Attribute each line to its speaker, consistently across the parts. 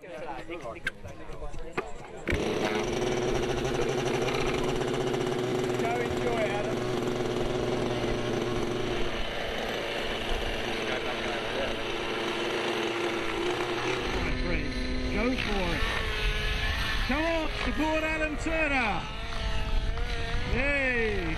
Speaker 1: enjoy it, Adam. My friend, go for it. Come on, support Adam Turner. Yay!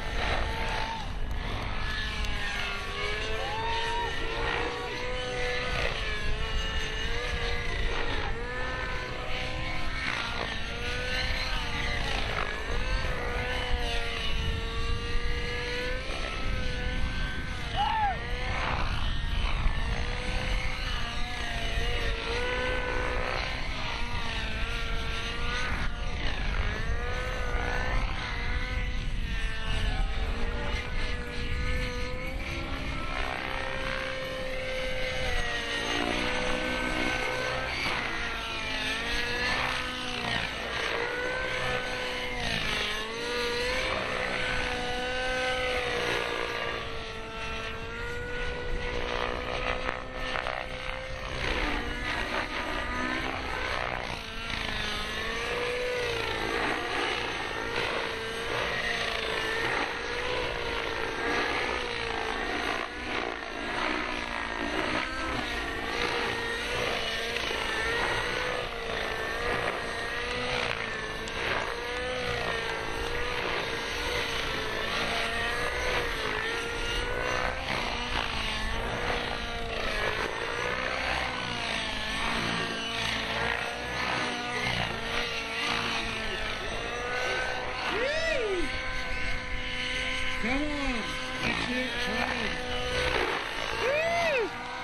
Speaker 1: Come on, that's it, Brian. Woo!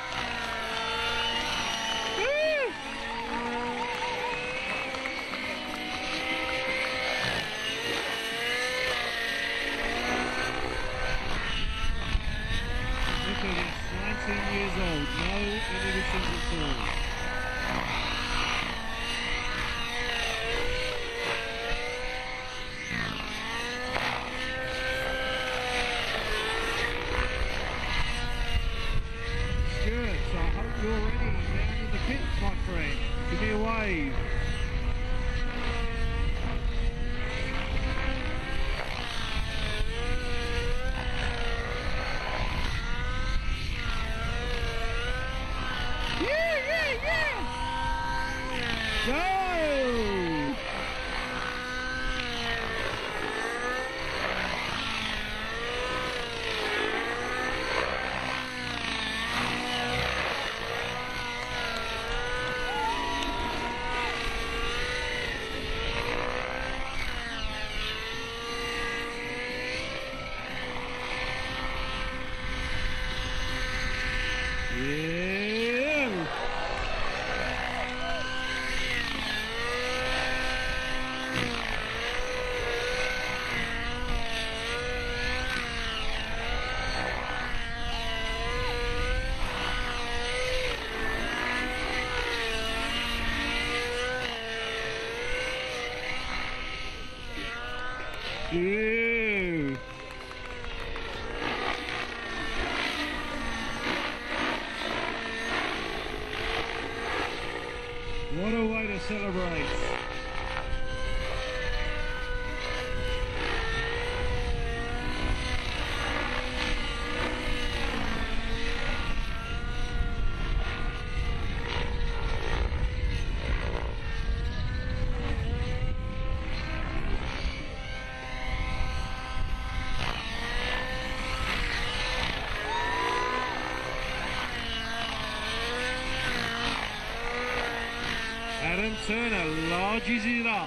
Speaker 1: Woo! Look at this, 19 years old, no inhibitions at all. Good, so I hope you're ready down in the pits, my friend. Give me a wave. Yeah! Go! Yeah! Yeah! What a way to celebrate. Adam Turner lodges it up.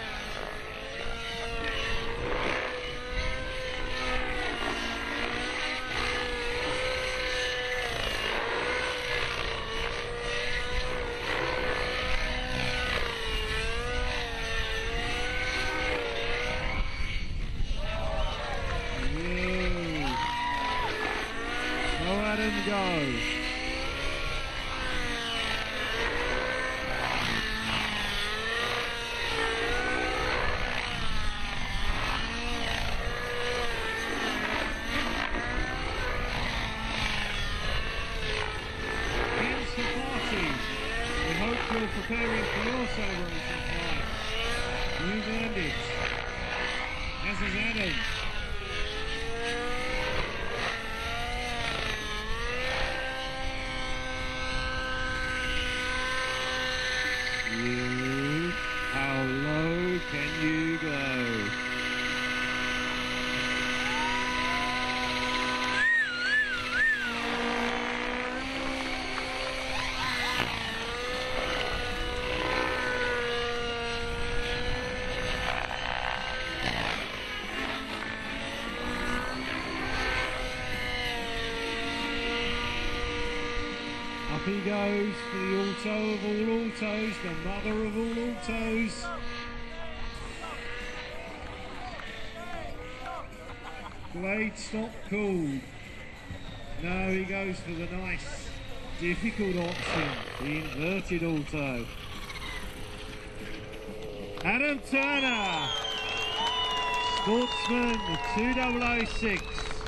Speaker 1: Yeah. So Adam goes. you're preparing for your celebration tonight. You've earned it. As has Adam. How low can you go? Up he goes for the auto of all autos, the mother of all autos. Blade stop called. No, he goes for the nice, difficult option, the inverted auto. Adam Turner, sportsman 2006.